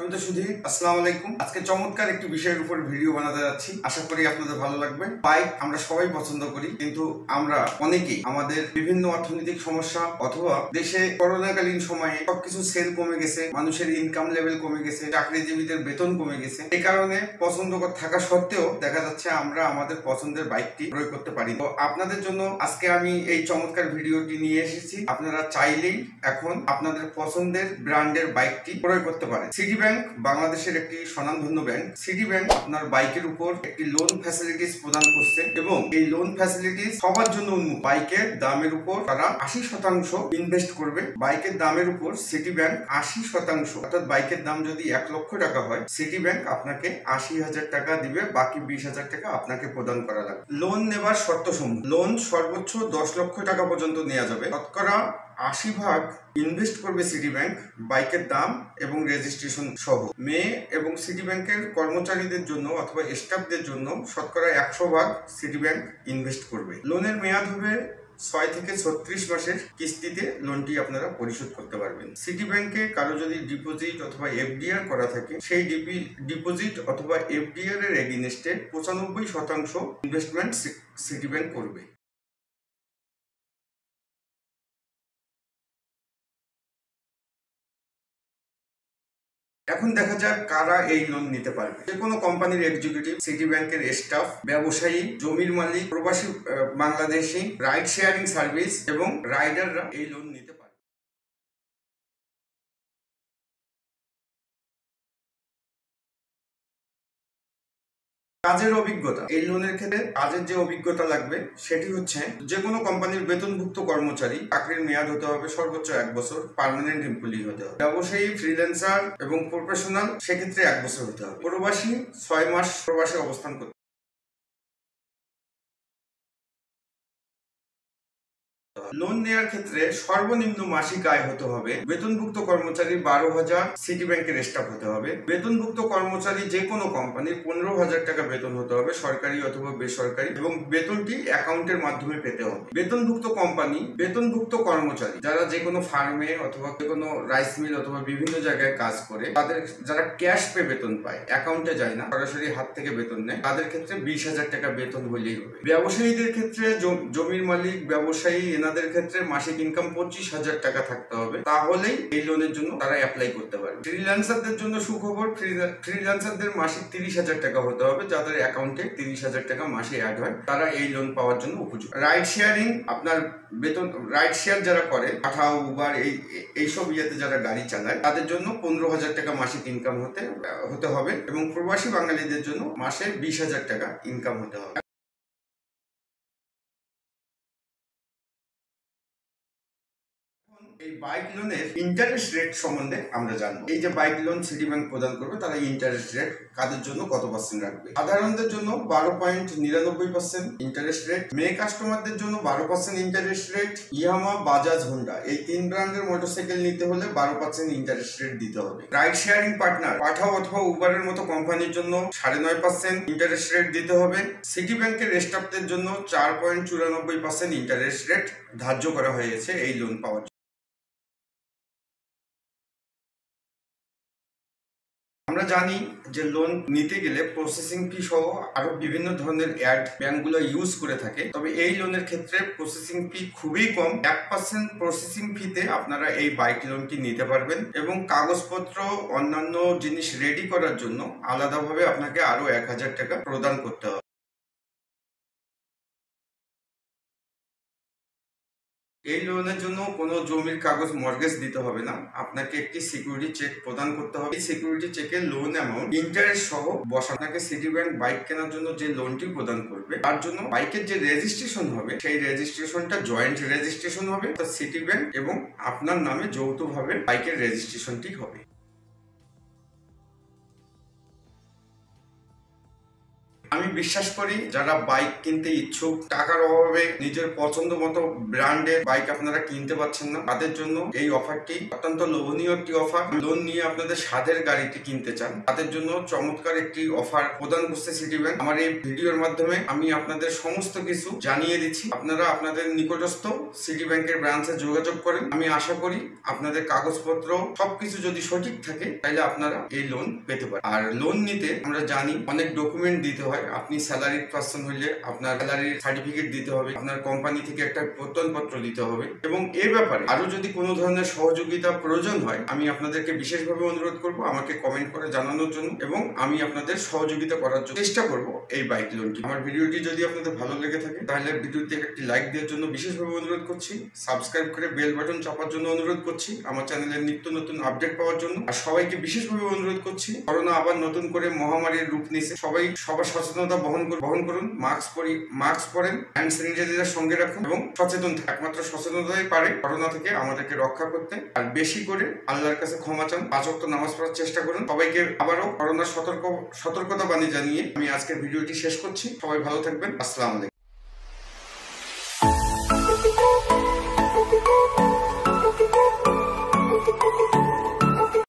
সম্মানিত সুধী, আসসালামু আলাইকুম। আজকে চমৎকার একটি বিষয়ের উপর ভিডিও বানাতে যাচ্ছি। আশা করি আপনাদের ভালো লাগবে। বাইক আমরা সবাই পছন্দ করি, কিন্তু আমরা অনেকেই আমাদের বিভিন্ন অর্থনৈতিক সমস্যা অথবা দেশে করোনাকালীন সময়ে সবকিছু সেল কমে গেছে, মানুষের ইনকাম লেভেল কমে গেছে, চাকরিজীবীদের বেতন কমে গেছে। এই কারণে পছন্দ থাকা সত্ত্বেও দেখা যাচ্ছে আমরা আমাদের পছন্দের বাইকটি ক্রয় করতে পারি। তো আপনাদের জন্য আজকে আমি এই চমৎকার ভিডিওটি নিয়ে এসেছি। আপনারা চাইলেই এখন আপনাদের পছন্দের ব্র্যান্ডের বাইকটি ক্রয় করতে পারেন। সিটি ব্যাংক বাংলাদেশের একটি স্বনামধন্য ব্যাংক। সিটি ব্যাংক আপনার বাইকের উপর একটি লোন ফ্যাসিলিটিস প্রদান করছে এবং এই লোন ফ্যাসিলিটিস সবার জন্য উন্মুক্ত। বাইকের দামের উপর তারা 80% ইনভেস্ট করবে। বাইকের দামের উপর সিটি ব্যাংক 80%, অর্থাৎ বাইকের দাম যদি 1 লক্ষ টাকা হয়, সিটি ব্যাংক আপনাকে 80,000 টাকা দিবে, বাকি 20,000 টাকা আপনাকে প্রদান করা লাগবে। লোন নেবার শর্ত সমূহ: লোন সর্বোচ্চ 10 লক্ষ টাকা পর্যন্ত নেওয়া যাবে। শতকরা 80% ইনভেস্ট করবে সিটি ব্যাংক বাইকের দাম এবং রেজিস্ট্রেশন সহ। মেয়ে এবং সিটি ব্যাংকের কর্মচারীদের জন্য অথবা স্টাফদের জন্য শতকরা 100% সিটি ব্যাংক ইনভেস্ট করবে। লোনের মেয়াদ হবে 6 থেকে 36 মাসের কিস্তিতে লোনটি আপনারা পরিশোধ করতে পারবেন। সিটি ব্যাংকে কারো যদি ডিপোজিট অথবা এফডিআর করা থাকে, সেই ডিপোজিট অথবা এফডিআর এর এগেইনস্টে 95% ইনভেস্টমেন্ট সিটি ব্যাংক করবে। এখন দেখা যাক কারা এই লোন নিতে পারবে। যে কোনো কোম্পানির এক্সিকিউটিভ, সিটি ব্যাংকের স্টাফ, ব্যবসায়ী, জমির মালিক, প্রবাসী বাংলাদেশি, রাইড শেয়ারিং সার্ভিস এবং রাইডাররা এই লোন নিতে পারবে। কাজের অভিজ্ঞতা: এই লোনের ক্ষেত্রে কাজের যে অভিজ্ঞতা লাগবে সেটি হচ্ছে যে কোনো কোম্পানির বেতনভুক্ত কর্মচারী, চাকরির মেয়াদ হতে হবে সর্বোচ্চ 1 বছর, পার্মানেন্ট এমপ্লয়ি হতে হবে। ব্যবসায়ী, ফ্রিল্যান্সার এবং প্রফেশনাল, সেক্ষেত্রে 1 বছর হতে হবে। প্রবাসী 6 মাস প্রবাসে অবস্থান করতে। লোন নেওয়ার ক্ষেত্রে সর্বনিম্ন মাসিক আয় হতে হবে বেতনভুক্ত কর্মচারী 12,000, সিটি ব্যাংকের স্টাফ হতে হবে। বেতনভুক্ত কর্মচারী যে কোনো কোম্পানির 15,000 টাকা বেতন হতে হবে, সরকারি অথবা বেসরকারি, এবং বেতনটি অ্যাকাউন্টের মাধ্যমে পেতে হবে। বেতনভুক্ত কোম্পানি, বেতনভুক্ত কর্মচারী যারা যে কোনো ফার্মে অথবা যে কোনো রাইস মিল অথবা বিভিন্ন জায়গায় কাজ করে, তাদের যারা ক্যাশ পে বেতন পায়, অ্যাকাউন্টে যায় না, সরাসরি হাত থেকে বেতন নেয়, তাদের ক্ষেত্রে 20,000 টাকা বেতন হলেই হবে। ব্যবসায়ীদের ক্ষেত্রে জমির মালিক, ব্যবসায়ী, এনাদের ক্ষেত্রে মাসিক ইনকাম 25,000 টাকা থাকতে হবে, তাহলেই এই লোনের জন্য তারা অ্যাপ্লাই করতে পারবে। ফ্রিল্যান্সারদের জন্য সুখবর: ফ্রিল্যান্সারদের মাসিক 30,000 টাকা হতে হবে, যাদের অ্যাকাউন্টে 30,000 টাকা মাসে অ্যাড হয়, তারা এই লোন পাওয়ার জন্য উপযুক্ত। রাইড শেয়ারিং, আপনার বেতন রাইড শেয়ার যারা করে, পাঠাও, উবার, এইসব ইয়েতে যারা গাড়ি চালায়, তাদের জন্য 15,000 টাকা মাসিক ইনকাম হতে হবে এবং প্রবাসী বাঙালিদের জন্য মাসে 20,000 টাকা ইনকাম হতে হবে। এই বাইক লোনের ইন্টারেস্ট রেট সম্বন্ধে আমরা জানবো। এই যে বাইক লোন সিটি ব্যাংক প্রদান করবে, তারা ইন্টারেস্ট রেট কাদের জন্য কত পার্সেন্ট রাখবে? সাধারণদের জন্য 12.99% ইন্টারেস্ট রেট, মেয়ে কাস্টমারদের জন্য 12% interest rate, Yamaha, Bajaj, Honda, এই 3 ব্র্যান্ডের মোটরসাইকেল নিতে হলে 12% ইন্টারেস্ট রেট দিতে হবে। রাইড শেয়ারিং পার্টনার, পাঠাও অথবা উবারের মতো কোম্পানির জন্য 9.5% ইন্টারেস্ট রেট দিতে হবে। সিটি ব্যাংকের স্টাফদের জন্য 4.94% ইন্টারেস্ট রেট ধার্য করা হয়েছে এই লোন পাওয়ার জন্য। আমরা জানি যে লোন নিতে গেলে প্রসেসিং ফি সহ আরো বিভিন্ন ধরনের অ্যাড ব্যাংকগুলো ইউজ করে থাকে, তবে এই লোনের ক্ষেত্রে প্রসেসিং ফি খুবই কম। 1% প্রসেসিং ফিতে আপনারা এই বাইক লোনটি নিতে পারবেন এবং কাগজপত্র, অন্যান্য জিনিস রেডি করার জন্য আলাদাভাবে আপনাকে আরো 1,000 টাকা প্রদান করতে হবে। এই লোনের জন্য কোনো জমির কাগজ মর্গেজ দিতে হবে না, আপনাকে একটি সিকিউরিটি চেক প্রদান করতে হবে। এই সিকিউরিটি চেকে লোন অ্যামাউন্ট ইন্টারেস্ট সহ বসা। আপনাকে সিটি ব্যাংক বাইক কেনার জন্য যে লোনটি প্রদান করবে, তার জন্য বাইকের যে রেজিস্ট্রেশন হবে, সেই রেজিস্ট্রেশনটা জয়েন্ট রেজিস্ট্রেশন হবে, তা সিটি ব্যাংক এবং আপনার নামে যৌথভাবে বাইকের রেজিস্ট্রেশনটি হবে। আমি বিশ্বাস করি যারা বাইক কিনতে ইচ্ছুক, টাকার অভাবে নিজের পছন্দ মতো ব্র্যান্ডের বাইক আপনারা কিনতে পারছেন না, তাদের জন্য এই অফারটি অত্যন্ত লোভনীয় একটি অফার। লোন নিয়ে আপনাদের স্বাদের গাড়িটি কিনতে চান, তাদের জন্য চমৎকার একটি অফার প্রদান করছে সিটি ব্যাংক। আমার এই ভিডিওর মাধ্যমে আমি আপনাদের সমস্ত কিছু জানিয়ে দিচ্ছি। আপনারা আপনাদের নিকটস্থ সিটি ব্যাংকের ব্রাঞ্চে যোগাযোগ করেন। আমি আশা করি আপনাদের কাগজপত্র সবকিছু যদি সঠিক থাকে তাহলে আপনারা এই লোন পেতে পারেন। আর লোন নিতে আমরা জানি অনেক ডকুমেন্ট দিতে হয়। আপনি স্যালারিড পার্সন হইলে আপনার স্যালারির সার্টিফিকেট দিতে হবে, আপনার কোম্পানি থেকে একটা প্রত্যয়নপত্র দিতে হবে, এবং এ ব্যাপারে আরো যদি কোনো ধরনের সহযোগিতা প্রয়োজন হয় আমি আপনাদেরকে বিশেষভাবে অনুরোধ করব আমাকে কমেন্ট করে জানানোর জন্য, এবং আমি আপনাদের সহযোগিতা করার জন্য চেষ্টা করব এই বাইক লোনটি। আমার ভিডিওটি যদি আপনাদের ভালো লেগে থাকে তাহলে ভিডিওতে একটি লাইক দেওয়ার জন্য বিশেষভাবে অনুরোধ করছি, সাবস্ক্রাইব করে বেল বাটন চাপার জন্য অনুরোধ করছি আমার চ্যানেলের নিত্য নতুন আপডেট পাওয়ার জন্য। আর সবাইকে বিশেষভাবে অনুরোধ করছি, করোনা আবার নতুন করে মহামারীর রূপ নিয়েছে, সবার সচেতনতা বহন করুন, মাস্ক পরেন, হ্যান্ড স্যানিটাইজার সঙ্গে রাখুন এবং সচেতন থাকুন। একমাত্র সচেতনতাই পারে করোনা থেকে আমাদেরকে রক্ষা করতে। আর বেশি করে আল্লাহর কাছে ক্ষমা চান, 5 ওয়াক্ত নামাজ পড়ার চেষ্টা করুন। সবাইকে আবারও করোনার সতর্কতা বাণী জানিয়ে আমি আজকের ভিডিওটি শেষ করছি। সবাই ভালো থাকবেন। আসসালামু আলাইকুম।